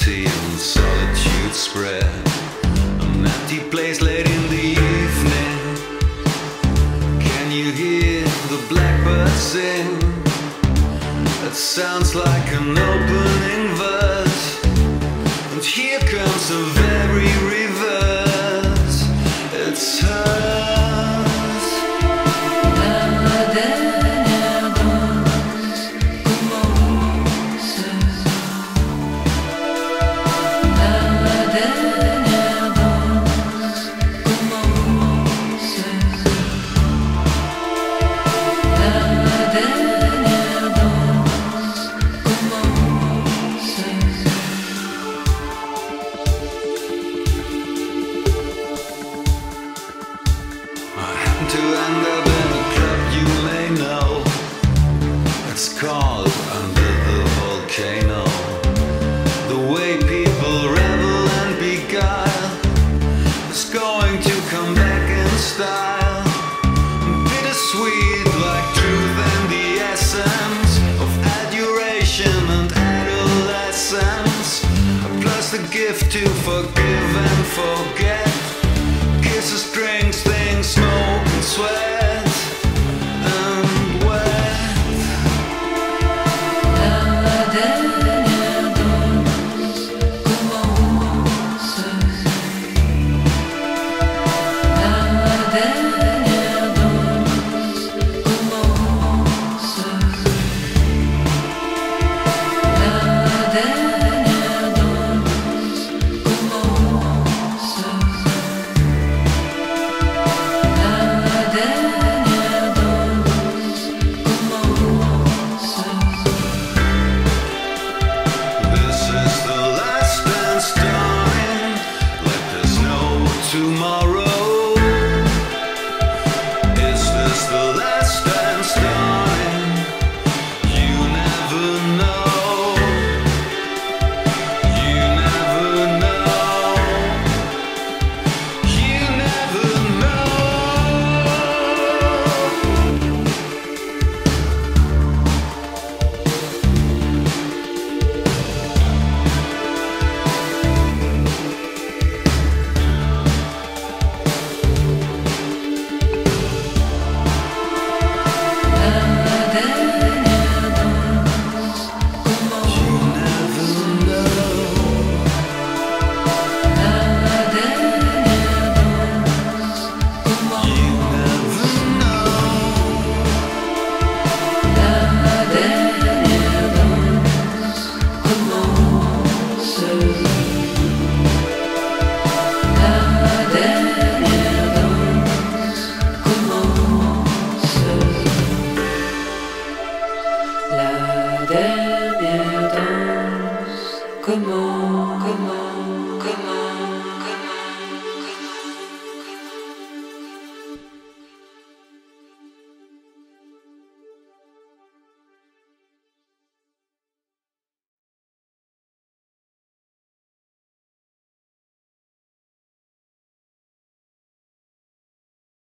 empty and solitude spread. An empty place late in the evening. Can you hear the blackbird sing? It sounds like an opening verse, and here comes a very reverse. It's hers. La dernière danse commence. La dernière danse commence. La dernière danse commence. I happen to end up in a club you may know. It's called Under the Volcano. The way people revel and beguile is going to come back in style. Bittersweet like truth and the essence of adoration and adolescence, plus the gift to forgive and forget. Kisses, drinks, things, smoke and sweat and wet. La dernière danse commence. La dernière danse commence. La dernière danse commence. La dernière danse commence. This is the last dance, darling, like there's no tomorrow. Is this the last dance, darling? You never know. You never know. You never know. La dernière danse commence. You never know. La dernière danse commence. You never know. La dernière danse commence. La dernière danse commence. La dernière danse commence.